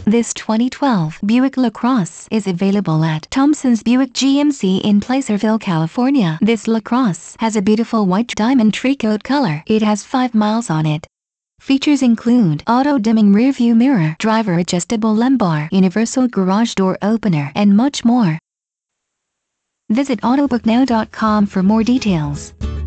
This 2012 Buick LaCrosse is available at Thompsons Buick GMC in Placerville, California. This LaCrosse has a beautiful white diamond Tricoat color. It has 5 miles on it. Features include auto-dimming rearview mirror, driver-adjustable lumbar, universal garage door opener, and much more. Visit autobooknow.com for more details.